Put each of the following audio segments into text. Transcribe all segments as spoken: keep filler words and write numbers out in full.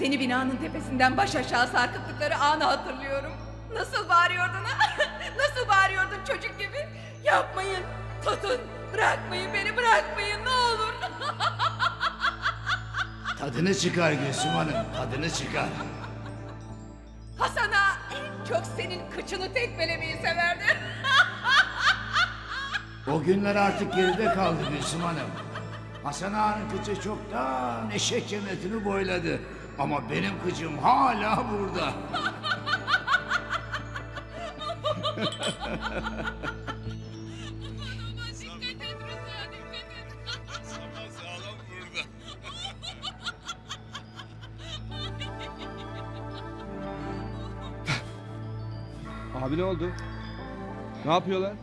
Seni binanın tepesinden baş aşağı sarkıttıkları anı hatırlıyorum. Nasıl bağırıyordun ha? Nasıl bağırıyordun çocuk gibi? Yapmayın, tutun, bırakmayın beni, bırakmayın ne olur. Tadını çıkar Gülsüm Hanım, tadını çıkar. Hasan ağa en çok senin kıçını tekmelemeyi severdi. O günler artık geride kaldı Gülsüm Hanım. Hasan Ağa'nın kıçı çoktan eşek cennetini boyladı. Ama benim kıçım hala burada. Abi ne oldu? Ne yapıyorlar?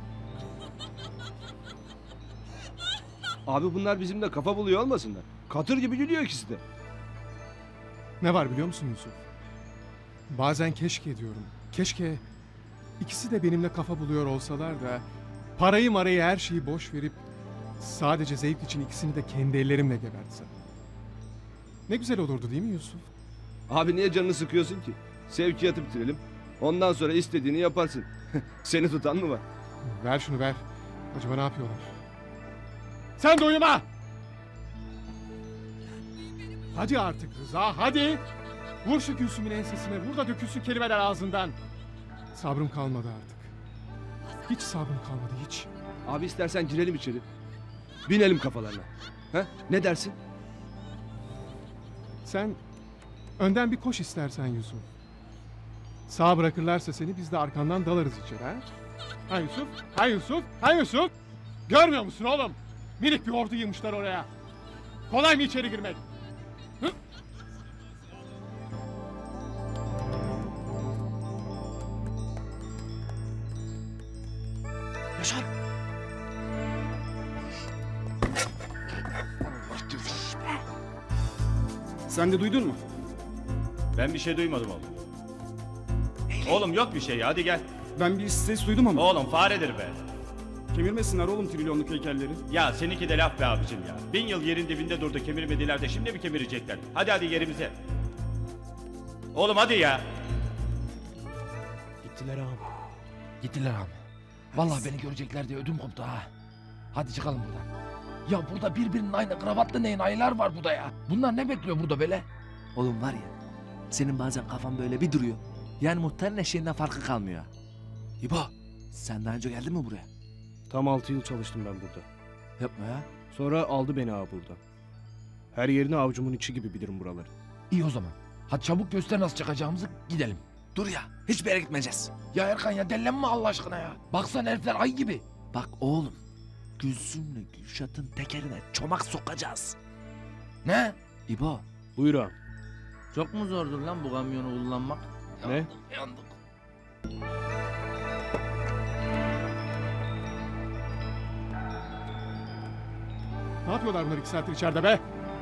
Abi bunlar bizimle kafa buluyor olmasınlar. Katır gibi gülüyor ikisi de. Ne var biliyor musun Yusuf? Bazen keşke diyorum. Keşke ikisi de benimle kafa buluyor olsalar da parayı marayı her şeyi boş verip sadece zevk için ikisini de kendi ellerimle gebertsem. Ne güzel olurdu değil mi Yusuf? Abi niye canını sıkıyorsun ki? Sevkiyatı bitirelim. Ondan sonra istediğini yaparsın. Seni tutan mı var? Ver şunu ver. Acaba ne yapıyorlar? Sen de uyuma! Hadi artık Rıza hadi! Vur şu Gülsüm'ün ensesine, vur da dökülsün kelimeler ağzından. Sabrım kalmadı artık. Hiç sabrım kalmadı hiç. Abi istersen girelim içeri. Binelim kafalarına. Ha? Ne dersin? Sen önden bir koş istersen Yusuf. Sağ bırakırlarsa seni biz de arkandan dalarız içeri ha? Ha Yusuf? Ha Yusuf? Ha Yusuf? Görmüyor musun oğlum? Minik bir ordu yığmışlar oraya. Kolay mı içeri girmek? Hı? Yaşar! Sen de duydun mu? Ben bir şey duymadım oğlum. Oğlum yok bir şey ya, hadi gel. Ben bir ses duydum ama. Oğlum faredir be. Kemirmesinler oğlum trilyonluk heykelleri. Ya seninki de laf be abicim ya. Bin yıl yerin dibinde durdu, kemirmediler de şimdi mi kemirecekler? Hadi hadi yerimize. Oğlum hadi ya. Gittiler ağam. Gittiler ağam. Vallahi beni görecekler diye ödüm koptu ha. Hadi çıkalım buradan. Ya burada birbirinin aynı kravatlı neyin ayılar var burada ya. Bunlar ne bekliyor burada böyle? Oğlum var ya, senin bazen kafan böyle bir duruyor. Yani muhtarın eşeğinden farkı kalmıyor. İbo, sen daha önce geldin mi buraya? Tam altı yıl çalıştım ben burada. Yapma ya. Sonra aldı beni ağa burada. Her yerini avucumun içi gibi bilirim buraları. İyi o zaman. Hadi çabuk göster nasıl çıkacağımızı, gidelim. Dur ya, hiçbir yere gitmeyeceğiz. Ya Erkan ya dellenme Allah aşkına ya. Baksana herifler ay gibi. Bak oğlum, Gülsüm'le Gülşat'ın tekerine çomak sokacağız. Ne? İbo, Buyur ağam. çok mu zordur lan bu kamyonu kullanmak? Ne? Yandık, yandık. Ne yapıyorlar bunlar iki saattir içeride be?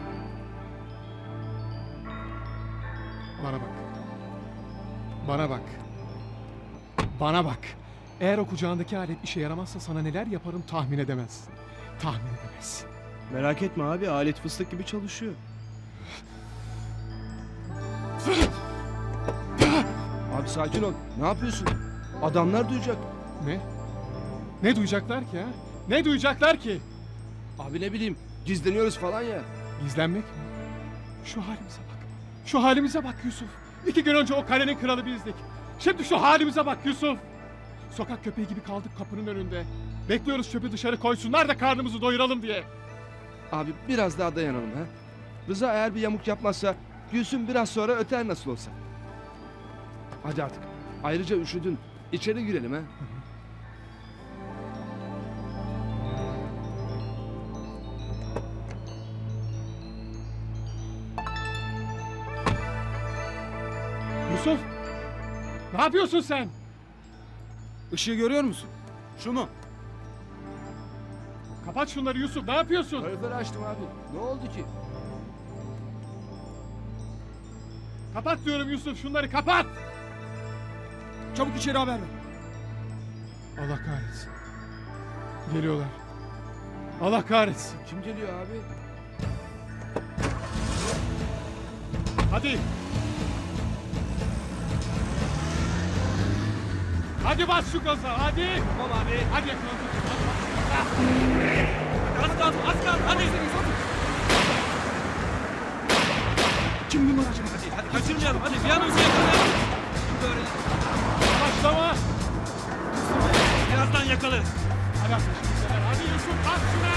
Bana bak. Bana bak. Bana bak. Eğer o kucağındaki alet işe yaramazsa sana neler yaparım tahmin edemezsin. Tahmin edemezsin. Merak etme abi, alet fıstık gibi çalışıyor. Abi sakin ol. Ne yapıyorsun? Adamlar duyacak. Ne? Ne duyacaklar ki ha? Ne duyacaklar ki? Abi ne bileyim, gizleniyoruz falan ya. Gizlenmek mi? Şu halimize bak. Şu halimize bak Yusuf. İki gün önce o kalenin kralı bizdik. Şimdi şu halimize bak Yusuf. Sokak köpeği gibi kaldık kapının önünde. Bekliyoruz çöpü dışarı koysunlar da karnımızı doyuralım diye. Abi biraz daha dayanalım ha. Rıza eğer bir yamuk yapmazsa Gülsüm biraz sonra öter nasıl olsa. Hadi artık. Ayrıca üşüdün. İçeri girelim ha. Yusuf! Ne yapıyorsun sen? Işığı görüyor musun? Şu mu? Kapat şunları Yusuf, ne yapıyorsun? Kaloriferi açtım abi. Ne oldu ki? Kapat diyorum Yusuf, şunları kapat! Çabuk içeri haber ver. Allah kahretsin. Geliyorlar. Allah kahretsin. Kim geliyor abi? Hadi. Hadi bas şu gaza, hadi. Tamam abi. Hadi yakala. Az kaldı, az kaldı. Hadi. Kim bunlar acaba? Hadi, hadi kaçırmayalım. Hadi bir an önce yakalayalım. Böyle. Başlama. Birazdan yakalarız. Hadi arkadaşlar, hadi Yusuf, bas şuna.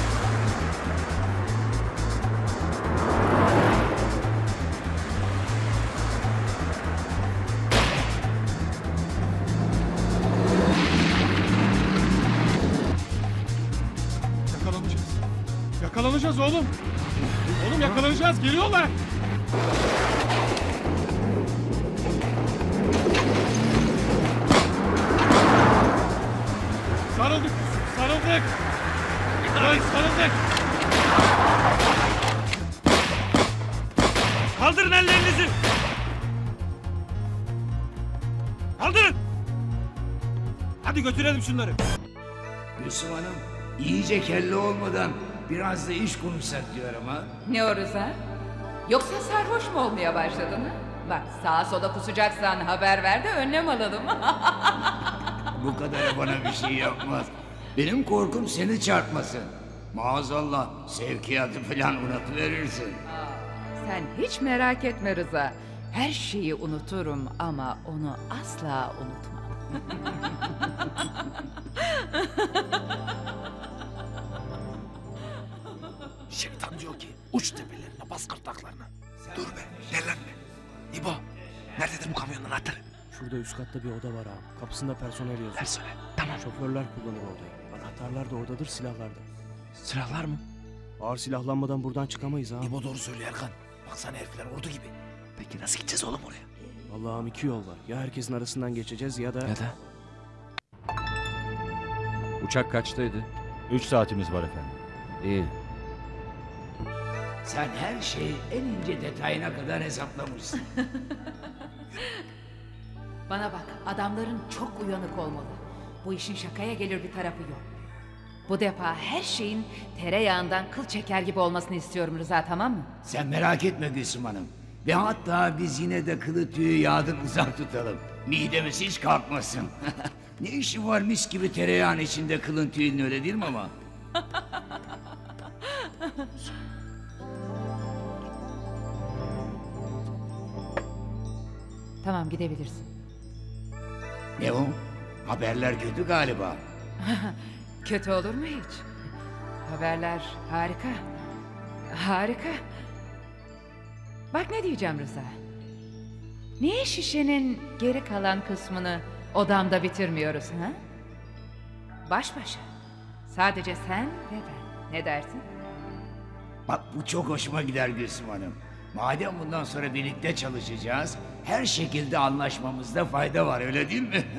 Yakalanacağız. Yakalanacağız oğlum. Oğlum yakalanacağız. Geliyorlar. Sarıldık. Sarıldık. Ay, sarıldık. Kaldırın ellerinizi. Kaldırın. Hadi götürelim şunları. Gülsüm Hanım, iyice kelle olmadan biraz da iş konuşsak diyorum ha. Ne o Rıza? Yoksa sarhoş mu olmaya başladın ha? Bak sağa sola kusacaksan haber ver de önlem alalım. Bu kadar bana bir şey yapmaz. Benim korkum seni çarpmasın. Maazallah sevkiyatı falan unutuverirsin. Sen hiç merak etme Rıza. Her şeyi unuturum ama onu asla unutmam. Şeytan diyor ki uç tepelerine bas gırtlaklarına. Dur be dellenme. İbo nerededir bu kamyonun anahtarı? Şurada üst katta bir oda var abi. Kapısında personel yazıyor. Personel. Tamam. Şoförler kullanır odayı. Anahtarlar da oradadır, silahlar da. Silahlar mı? Ağır silahlanmadan buradan çıkamayız abi. İbo doğru söylüyor Erkan. Baksana herifler ordu gibi. Peki nasıl gideceğiz oğlum oraya? Allah'ım iki yol var. Ya herkesin arasından geçeceğiz ya da... Ya da? Uçak kaçtaydı? Üç saatimiz var efendim. İyi. Sen her şeyi en ince detayına kadar hesaplamışsın. Bana bak, adamların çok uyanık olmalı. Bu işin şakaya gelir bir tarafı yok. Bu defa her şeyin tereyağından kıl çeker gibi olmasını istiyorum Rıza, tamam mı? Sen merak etme Gülsüm Hanım. Ve hatta biz yine de kılı tüyü yağdan uzak tutalım. Midemiz hiç kalkmasın. Ne işi var mis gibi tereyağın içinde kılın tüyünün, öyle değil mi ama? Tamam, gidebilirsin. Ne o? Haberler kötü galiba. Kötü olur mu hiç? Haberler harika. Harika. Bak ne diyeceğim Rıza. Niye şişenin geri kalan kısmını odamda bitirmiyoruz ha? Baş başa. Sadece sen ve ben. Ne dersin? Bak bu çok hoşuma gider Gülsüm Hanım. Madem bundan sonra birlikte çalışacağız, her şekilde anlaşmamızda fayda var, öyle değil mi?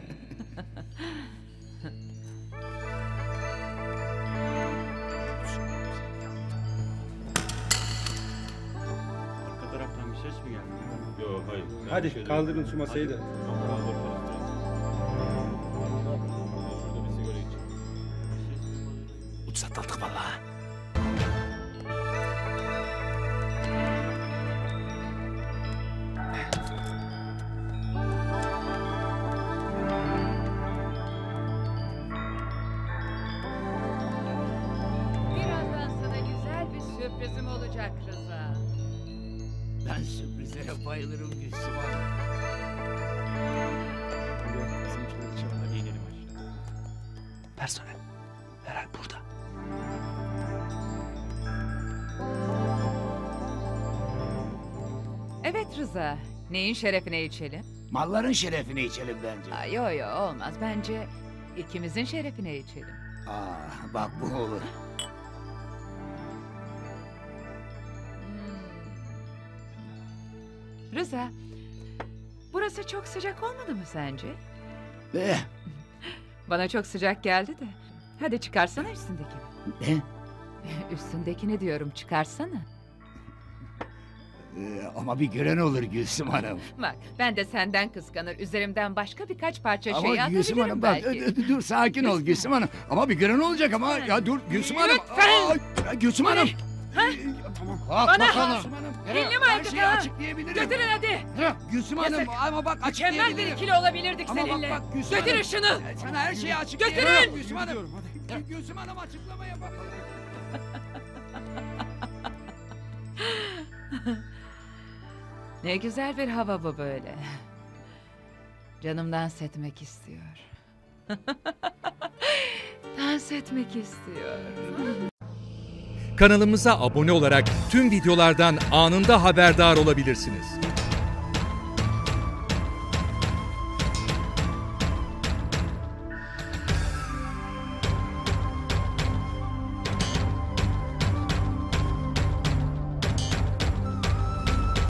Arka taraftan bir ses mi geldi? Yok hayır. Hadi kaldırın şu masayı da. Uçsat aldık vallahi. Birazdan sana güzel bir sürprizim olacak Rıza. Ben sürprizlere bayılırım Gülsüm Hanım. Hadi inelim aşağı. Personel. Herhal burada. Evet Rıza. Neyin şerefine içelim? Malların şerefine içelim bence. Aa, yo yo olmaz. Bence ikimizin şerefine içelim. Aa, bak bu olur. Rıza, burası çok sıcak olmadı mı sence? Be, Bana çok sıcak geldi de. Hadi çıkarsana üstündekini. ne? Üstündekini diyorum, çıkarsana. Ee, ama bir gören olur Gülsüm Hanım. Bak, ben de senden kıskanır. Üzerimden başka birkaç parça şey Ama Gülsüm atabilirim Hanım bak, belki. dur, dur, dur, sakin ol Gülsüm Hanım. Ama bir gören olacak ama, ya dur Gülsüm Hanım. Lütfen. Aa, ya Gülsüm Hanım. Tamam. Kalk Bana- bakalım. Gülsüm Hanım. Elini mi Her ayırdık şeyi ha? açıklayabilirim. Götürün hadi. Heh, Gülsüm Hanım Yazık. ama bak Mükemmel açıklayabilirim. bir ikili olabilirdik Ama bak, seninle. bak, Gülsüm Götürün Hanım. şunu. Ben sana her şeyi açıklayabilirim. Götürün. Gülsüm Hanım. Gidiyorum, hadi. Gü- Gülsüm Hanım açıklama yapabilirim. Ne güzel bir hava bu böyle. Canım dans etmek istiyor. Dans etmek istiyor. Kanalımıza abone olarak tüm videolardan anında haberdar olabilirsiniz.